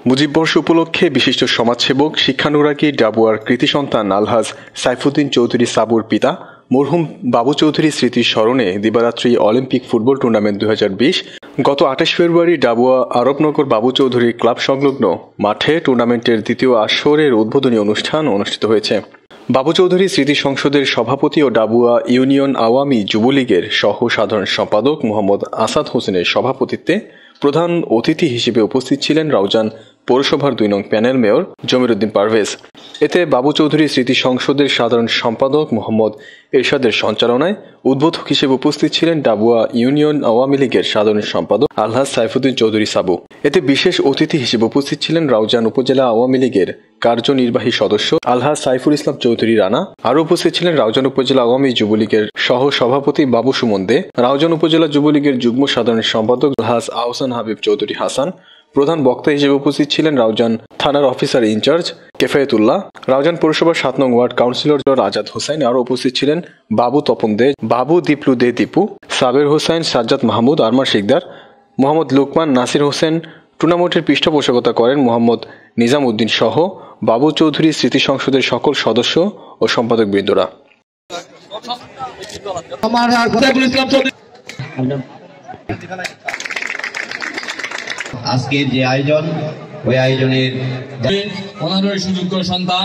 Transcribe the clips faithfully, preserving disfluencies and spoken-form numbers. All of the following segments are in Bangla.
মুজিববর্ষ উপলক্ষে বিশিষ্ট সমাজসেবক শিক্ষানুরাগী ডাবুয়ার কৃতি সন্তান আলহাজ সাইফুদ্দিন চৌধুরী সাবুর পিতা মরহুম বাবু চৌধুরী স্মৃতির স্মরণে দিবারাত্রি অলিম্পিক ফুটবল টুর্নামেন্ট দুই হাজার বিশ গত আঠাশ ফেব্রুয়ারি ডাবুয়া আরবনগর বাবু চৌধুরী ক্লাব সংলগ্ন মাঠে টুর্নামেন্টের দ্বিতীয় আসরের উদ্বোধনী অনুষ্ঠান অনুষ্ঠিত হয়েছে। বাবু চৌধুরী স্মৃতি সংসদের সভাপতি ও ডাবুয়া ইউনিয়ন আওয়ামী যুবলীগের সহ সাধারণ সম্পাদক মোহাম্মদ আসাদ হোসেনের সভাপতিত্বে প্রধান অতিথি হিসেবে উপস্থিত ছিলেন রাউজান পৌরসভার দুই নং প্যানেল মেয়র জমির উদ্দিন পারভেজ। এতে বাবু চৌধুরী স্মৃতি সংসদের সাধারণ সম্পাদক মোহাম্মদ এরশাদের সঞ্চালনায় উদ্বোধক হিসেবে উপস্থিত ছিলেন ডাবুয়া ইউনিয়ন আওয়ামী লীগের সাধারণ সম্পাদক আলহাজ সাইফুদ্দিন চৌধুরী সাবু। এতে বিশেষ অতিথি হিসেবে উপস্থিত ছিলেন রাউজান উপজেলা আওয়ামী লীগের কার্যনির্বাহী সদস্য আলহাজ সাইফুল ইসলাম চৌধুরী রানা। আরও উপস্থিত ছিলেন রাউজান উপজেলা আওয়ামী যুবলীগের সহ সভাপতি বাবু সুমন দে, রাউজান উপজেলা যুবলীগের যুগ্ম সাধারণ সম্পাদক আলহাজ আহসান হাবিব চৌধুরী হাসান। প্রধান বক্তা হিসেবে উপস্থিত ছিলেন রাউজান থানার অফিসার ইনচার্জ কেফায়েতুল্লাহ, রাউজান পৌরসভার সাত নং ওয়ার্ড কাউন্সিলর আজাদ হোসেন। আরও উপস্থিত ছিলেন বাবু তপন দে, বাবু দীপলু দে দীপু, সাবের হোসেন, সাজ্জাদ মাহমুদ, আরমান শিকদার, মোহাম্মদ লুকমান, নাসির হোসেন। টুর্নামেন্টের পৃষ্ঠপোষকতা করেন মোহাম্মদ নিজাম উদ্দিন সহ বাবু চৌধুরী স্মৃতি সংসদের সকল সদস্য ও সম্পাদক বৃন্দরা। আজকের যে আয়োজন, ওই আয়োজনের অনারয় সুযোগ্য সন্তান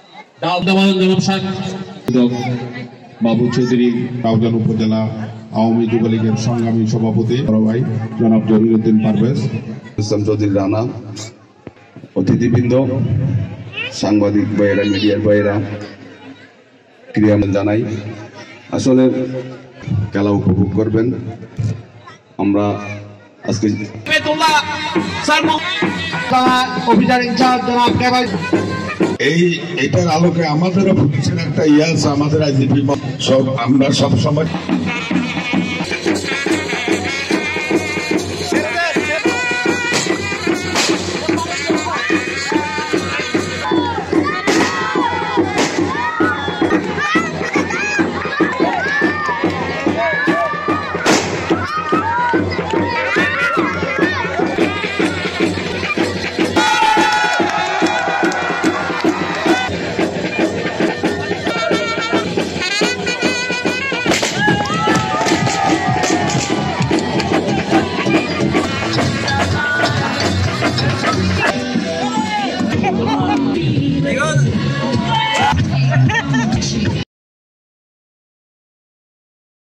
বাবু চৌধুরী রাউজান উপজেলা আওয়ামী যুবলীগের সংগ্রামী সভাপতি বড় ভাই জনাব জমির উদ্দিন পারভেজ, ইসলাম চৌধুরী রানা, অতিথিবৃন্দ, সাংবাদিক ভাইয়েরা, মিডিয়ার ভাইয়েরা, ক্রীড়া জানাই আসলে খেলা উপভোগ করবেন। আমরা আজকে এই এটার আলোকে আমাদেরও পুলিশের একটা ইয়ে আছে, আমাদের আইজিপি সব আমরা সব সময়